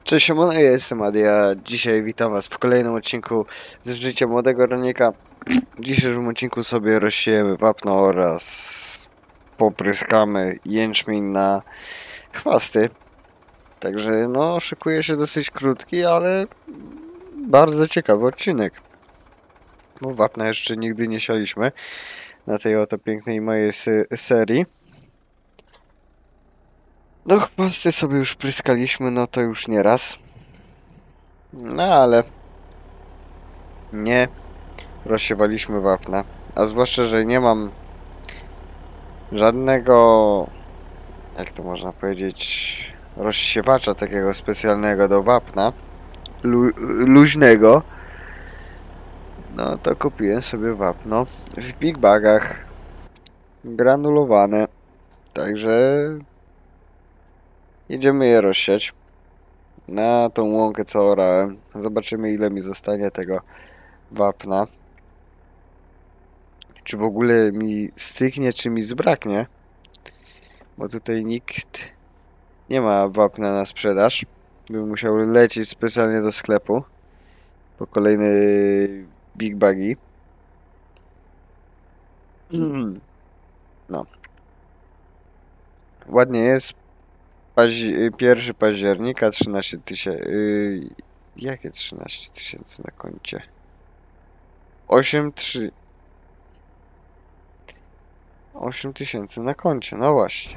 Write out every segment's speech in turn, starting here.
Cześć, siemano, ja jestem Adi, a dzisiaj witam was w kolejnym odcinku z życia młodego rolnika. W dzisiejszym odcinku sobie rozsiejemy wapno oraz popryskamy jęczmień na chwasty. Także no, szykuje się dosyć krótki, ale bardzo ciekawy odcinek. Bo wapna jeszcze nigdy nie sialiśmy na tej oto pięknej mojej serii. No chwasty sobie już pryskaliśmy, no to już nie raz. No ale nie rozsiewaliśmy wapna. A zwłaszcza, że nie mam żadnego, jak to można powiedzieć, rozsiewacza takiego specjalnego do wapna, luźnego. No to kupiłem sobie wapno w big bagach, granulowane. Także idziemy je rozsiać na tą łąkę, co orałem. Zobaczymy, ile mi zostanie tego wapna. Czy w ogóle mi styknie, czy mi zbraknie. Bo tutaj nikt nie ma wapna na sprzedaż. Bym musiał lecieć specjalnie do sklepu po kolejne big bagi. No. Ładnie jest. 1 października 13 tysięcy. Jakie 13 tysięcy na koncie? 8 tysięcy na koncie, no właśnie.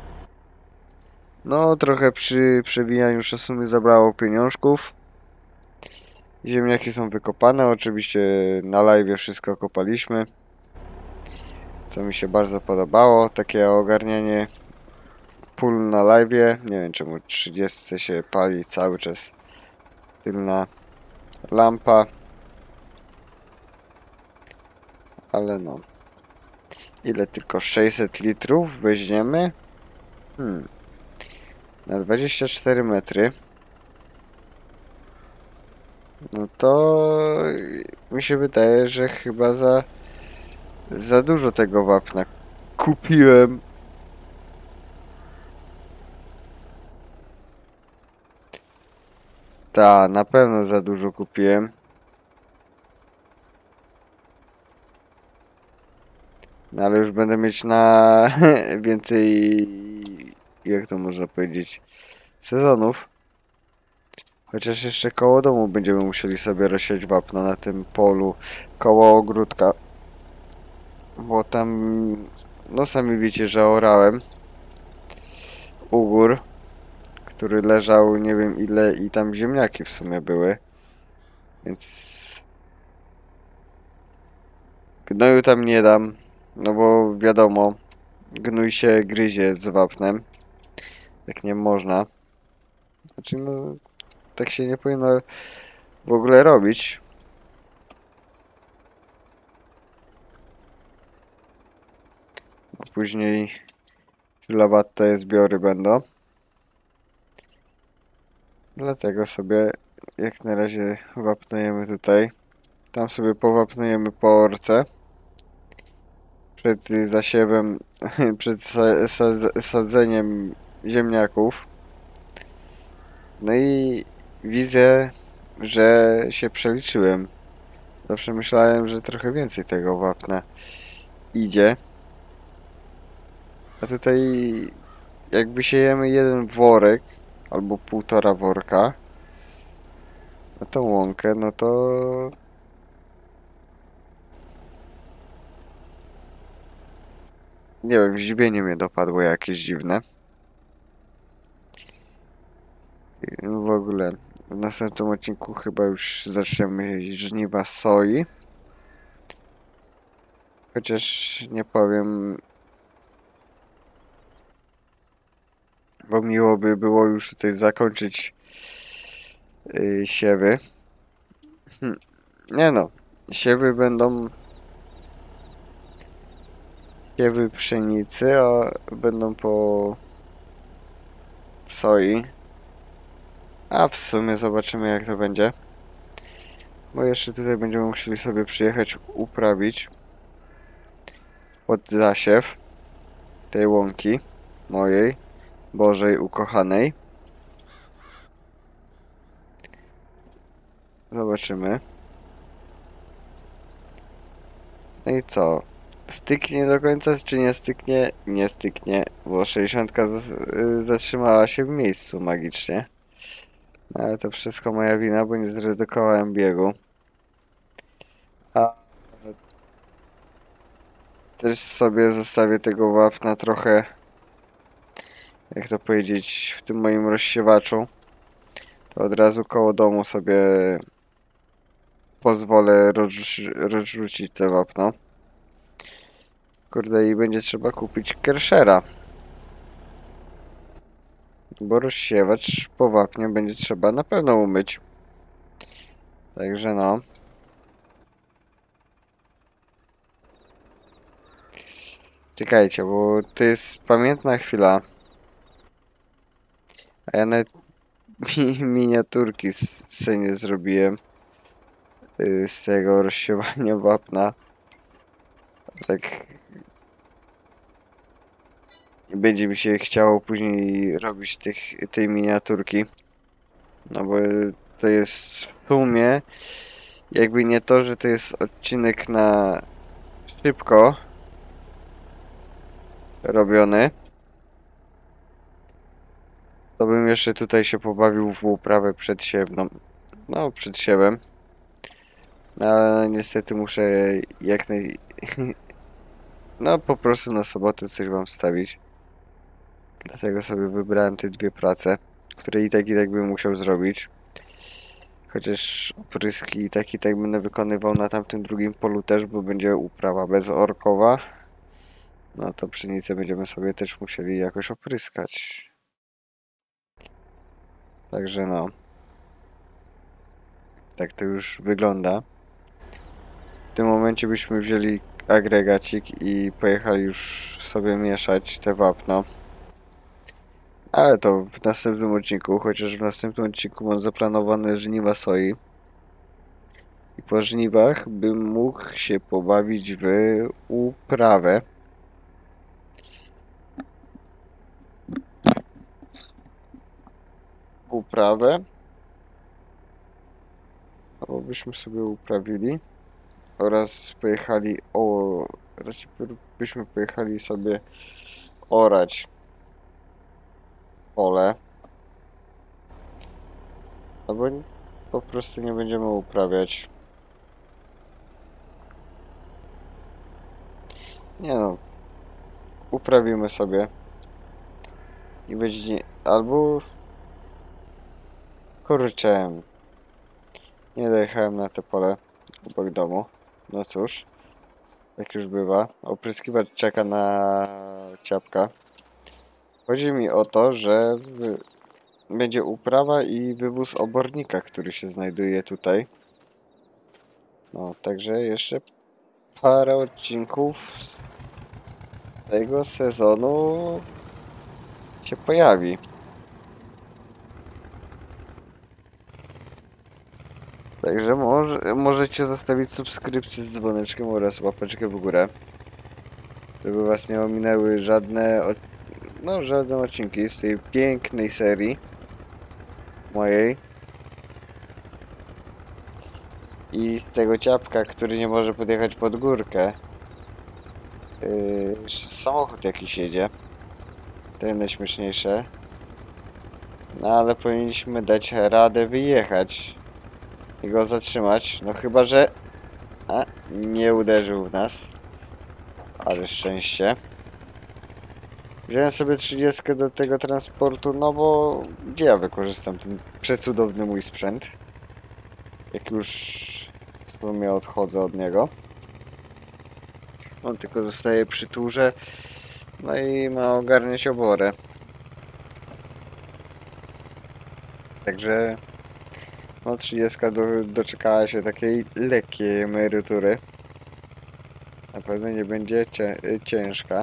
No, trochę przy przewijaniu czasu mi zabrało pieniążków. Ziemniaki są wykopane, oczywiście na live wszystko kopaliśmy. Co mi się bardzo podobało, takie ogarnianie pól na live. Nie wiem czemu 30 się pali cały czas tylna lampa. Ale no. Ile tylko 600 litrów weźmiemy? Na 24 metry. No to mi się wydaje, że chyba za dużo tego wapna kupiłem. Ta, na pewno za dużo kupiłem. No ale już będę mieć na więcej, jak to można powiedzieć, sezonów. Chociaż jeszcze koło domu będziemy musieli sobie rozsiać wapno na tym polu koło ogródka. Bo tam, no sami wiecie, że orałem u gór, który leżał nie wiem ile i tam ziemniaki w sumie były. Więc gnoju tam nie dam, no bo wiadomo, gnój się gryzie z wapnem. Tak nie można. Znaczy no, tak się nie powinno w ogóle robić. Bo później lawate zbiory będą. Dlatego sobie jak na razie wapnujemy tutaj. Tam sobie powapnujemy po orce. Przed zasiewem, przed sadzeniem ziemniaków. No i widzę, że się przeliczyłem. Zawsze myślałem, że trochę więcej tego wapna idzie. A tutaj jak wysiejemy jeden worek albo półtora worka na tą łąkę, no to nie wiem, zdziwienie mnie dopadło jakieś dziwne. W ogóle w następnym odcinku chyba już zaczniemy żniwa soi. Chociaż nie powiem, bo miło by było już tutaj zakończyć siewy. Nie no, siewy będą siewy pszenicy, a będą po soi. A w sumie zobaczymy jak to będzie. Bo jeszcze tutaj będziemy musieli sobie przyjechać uprawić pod zasiew tej łąki mojej, Bożej ukochanej. Zobaczymy. No i co? Styknie do końca, czy nie styknie? Nie styknie, bo 60 zatrzymała się w miejscu magicznie. No, ale to wszystko moja wina, bo nie zredukowałem biegu. A też sobie zostawię tego wapna trochę, jak to powiedzieć, w tym moim rozsiewaczu. To od razu koło domu sobie pozwolę rozrzucić te wapno. Kurde, i będzie trzeba kupić Kershera. Bo rozsiewacz po wapnie będzie trzeba na pewno umyć. Także no. Czekajcie, bo to jest pamiętna chwila. A ja nawet miniaturki sobie nie zrobiłem z tego rozsiewania wapna. Tak nie będzie mi się chciało później robić tej miniaturki. No bo to jest w sumie jakby nie to, że to jest odcinek na szybko robiony, to bym jeszcze tutaj się pobawił w uprawę przedsiewną. No, przed siewem. No, ale niestety muszę jak naj... No, po prostu na sobotę coś wam wstawić. Dlatego sobie wybrałem te dwie prace, które i tak bym musiał zrobić. Chociaż opryski i tak będę wykonywał na tamtym drugim polu też, bo będzie uprawa bezorkowa. No to pszenicę będziemy sobie też musieli jakoś opryskać. Także no. Tak to już wygląda. W tym momencie byśmy wzięli agregacik i pojechali już sobie mieszać te wapno. Ale to w następnym odcinku, chociaż w następnym odcinku mam zaplanowane żniwa soi. I po żniwach bym mógł się pobawić w uprawę. Albo byśmy sobie uprawili. Oraz pojechali, raczej byśmy pojechali sobie orać pole. Albo po prostu nie będziemy uprawiać. Nie no, uprawimy sobie. I będzie albo... Kurczę, nie dojechałem na te pole obok domu. No cóż, jak już bywa. Opryskiwacz czeka na ciapka. Chodzi mi o to, że będzie uprawa i wywóz obornika, który się znajduje tutaj. No, także jeszcze parę odcinków z tego sezonu się pojawi. Także możecie zostawić subskrypcję z dzwoneczkiem oraz łapeczkę w górę, żeby was nie ominęły żadne odcinki z tej pięknej serii mojej. I z tego ciapka, który nie może podjechać pod górkę. Samochód jakiś jedzie. To jest najśmieszniejsze. No ale powinniśmy dać radę wyjechać i go zatrzymać. No chyba, że... nie uderzył w nas. Ale szczęście. Wziąłem sobie 30 do tego transportu, no bo gdzie ja wykorzystam ten przecudowny mój sprzęt? Jak już w sumie odchodzę od niego. On tylko zostaje przy turze. No i ma ogarniać oborę. Także no 30 doczekała się takiej lekkiej emerytury. Na pewno nie będzie ciężka.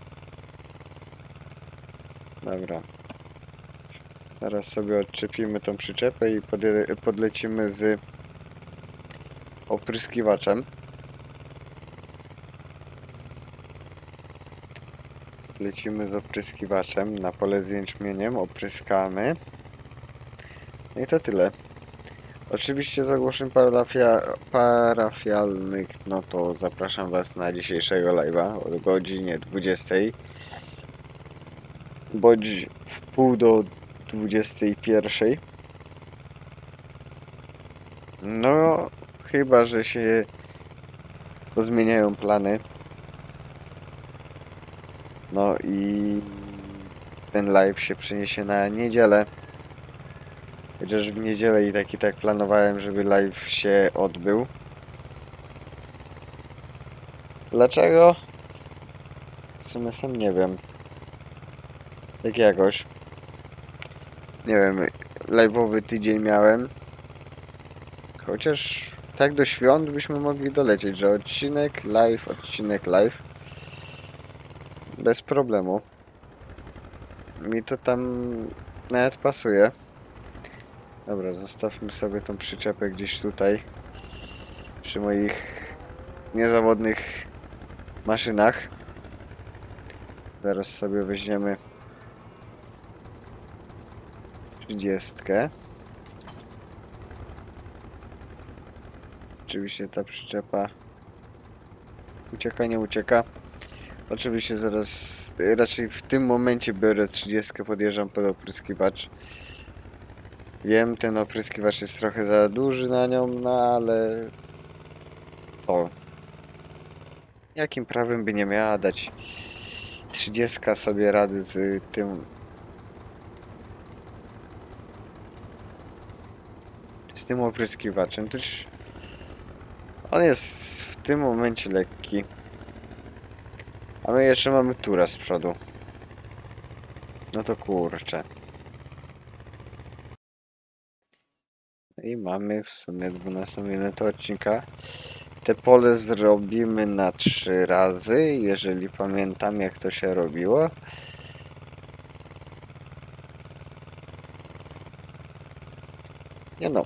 Dobra. Teraz sobie odczepimy tą przyczepę i podlecimy z opryskiwaczem. Lecimy z opryskiwaczem na pole z jęczmieniem, opryskamy. No i to tyle. Oczywiście z ogłoszeń parafialnych, no to zapraszam Was na dzisiejszego live'a o godzinie 20, bądź w pół do 21. No, chyba że się pozmieniają plany. No i ten live się przeniesie na niedzielę. Chociaż w niedzielę i tak planowałem, żeby live się odbył. Dlaczego? W sumie sam nie wiem. Tak jakoś. Nie wiem, live'owy tydzień miałem. Chociaż tak do świąt byśmy mogli dolecieć, że odcinek live. Bez problemu. Mi to tam nawet pasuje. Dobra, zostawmy sobie tą przyczepę gdzieś tutaj. Przy moich niezawodnych maszynach. Zaraz sobie weźmiemy 30. Oczywiście ta przyczepa ucieka, nie ucieka. Oczywiście zaraz, raczej w tym momencie biorę 30, podjeżdżam pod opryskiwacz. Wiem, ten opryskiwacz jest trochę za duży na nią, no ale... To... Jakim prawem by nie miała dać 30 sobie rady z tym... Z tym opryskiwaczem. Tuż... On jest w tym momencie lekki. A my jeszcze mamy tura z przodu. No to kurczę. I mamy w sumie 12 minutę odcinka. Te pole zrobimy na 3 razy, jeżeli pamiętam jak to się robiło. Nie no.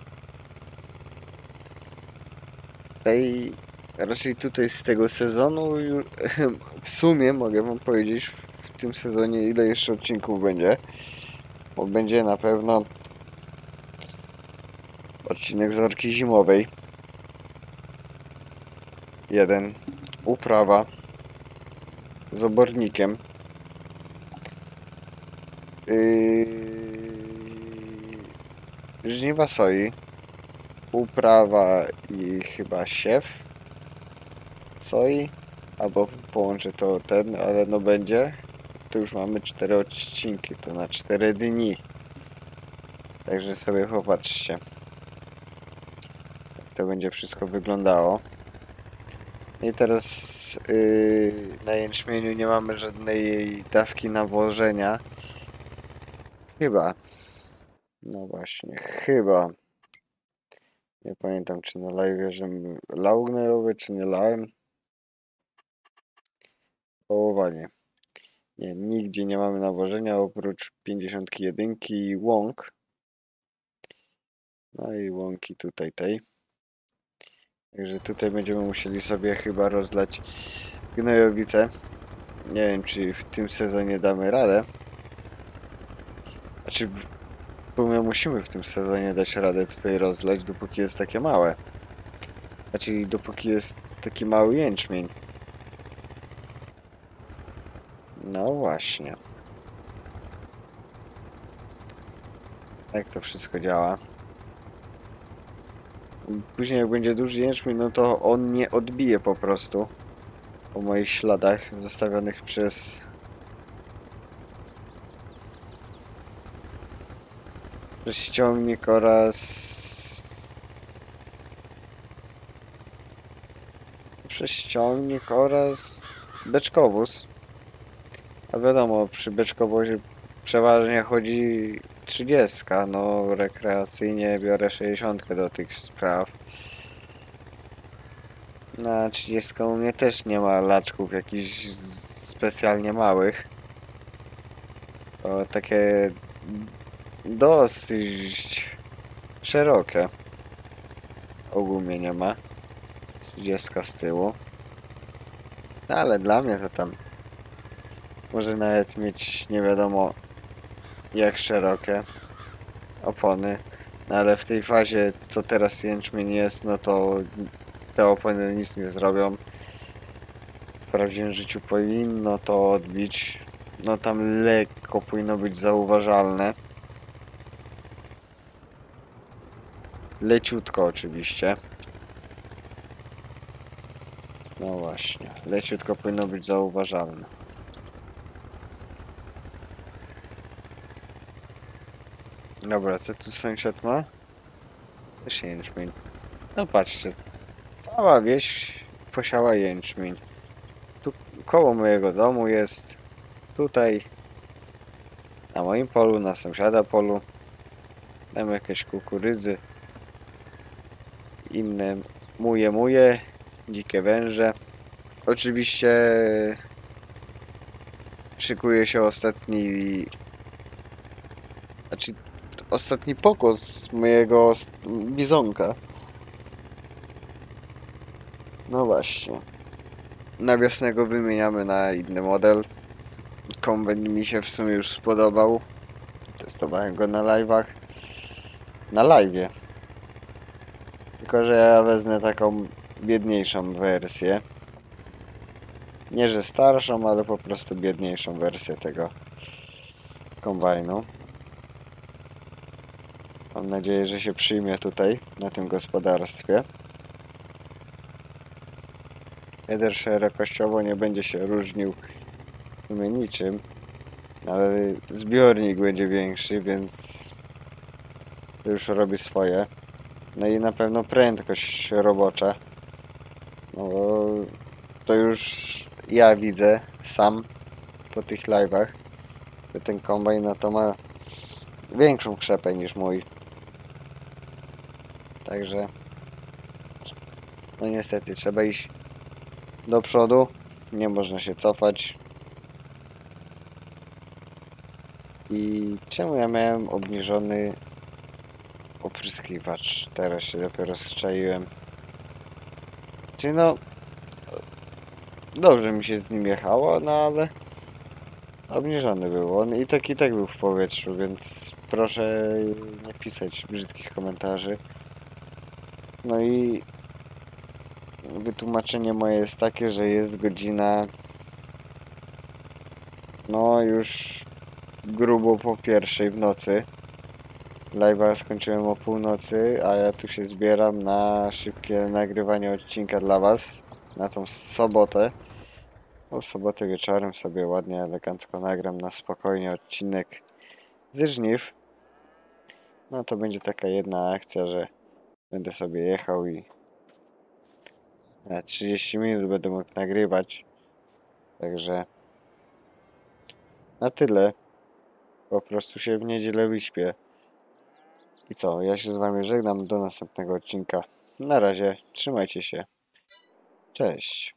Raczej tutaj z tego sezonu w sumie mogę wam powiedzieć w tym sezonie ile jeszcze odcinków będzie. Bo będzie na pewno odcinek z orki zimowej. Jeden. Uprawa. Z obornikiem. Żniwa soi. Uprawa i chyba siew soi. Albo połączę to ale no będzie. To już mamy 4 odcinki, to na 4 dni. Także sobie popatrzcie, jak to będzie wszystko wyglądało. I teraz na jęczmieniu nie mamy żadnej dawki nawożenia. Chyba. No właśnie, chyba. Nie pamiętam, czy na live, że lał gnojowy, czy nie lałem. Połowanie. Nie, nigdzie nie mamy nawożenia oprócz 51 i łąk. No i łąki tutaj tej. Także tutaj będziemy musieli sobie chyba rozlać gnojowicę. Nie wiem, czy w tym sezonie damy radę. Znaczy, w sumie musimy w tym sezonie dać radę tutaj rozlać, dopóki jest takie małe. Znaczy, dopóki jest taki mały jęczmień. No właśnie. Jak to wszystko działa? Później jak będzie duży jęczmień, no to on nie odbije po prostu po moich śladach zostawionych przez ściągnik oraz beczkowóz. A wiadomo, przy beczkowozie przeważnie chodzi 30, no rekreacyjnie biorę 60 do tych spraw. Na 30 u mnie też nie ma laczków jakichś specjalnie małych. To takie dosyć szerokie. Ogólnie nie ma. 30 z tyłu. No ale dla mnie to tam może nawet mieć nie wiadomo jak szerokie opony. Ale w tej fazie, co teraz jęczmień jest, no to te opony nic nie zrobią. W prawdziwym życiu powinno to odbić. No tam lekko powinno być zauważalne. Leciutko oczywiście. No właśnie, leciutko powinno być zauważalne. Dobra, co tu sąsiad ma? Też jęczmień. No patrzcie, cała wieś posiała jęczmień. Tu koło mojego domu jest. Tutaj na moim polu, na sąsiada polu. Tam jakieś kukurydzy. Inne muje, dzikie węże. Oczywiście szykuje się znaczy ostatni pokos mojego bizonka. No właśnie. Na wiosnę go wymieniamy na inny model. Kombajn mi się w sumie już spodobał. Testowałem go na live'ach. Na live'ie. Tylko, że ja wezmę taką biedniejszą wersję. Nie, że starszą, ale po prostu biedniejszą wersję tego kombajnu. Mam nadzieję, że się przyjmie tutaj, na tym gospodarstwie. Header szerokościowo nie będzie się różnił w sumie niczym, ale zbiornik będzie większy, więc to już robi swoje. No i na pewno prędkość robocza. No bo to już ja widzę sam po tych live'ach, że ten kombajn no to ma większą krzepę niż mój. Także no niestety trzeba iść do przodu, nie można się cofać. I czemu ja miałem obniżony opryskiwacz? Teraz się dopiero strzaiłem. Czyli no, dobrze mi się z nim jechało, no ale obniżony był. On i tak był w powietrzu, więc proszę nie pisać brzydkich komentarzy. No i wytłumaczenie moje jest takie, że jest godzina no już grubo po 1:00 w nocy. Live'a skończyłem o północy, a ja tu się zbieram na szybkie nagrywanie odcinka dla was na tą sobotę. W sobotę wieczorem sobie ładnie, elegancko nagram na spokojnie odcinek ze żniw. No to będzie taka jedna akcja, że będę sobie jechał i na 30 minut będę mógł nagrywać. Także na tyle. Po prostu się w niedzielę wyśpię. I co? Ja się z wami żegnam. Do następnego odcinka. Na razie. Trzymajcie się. Cześć.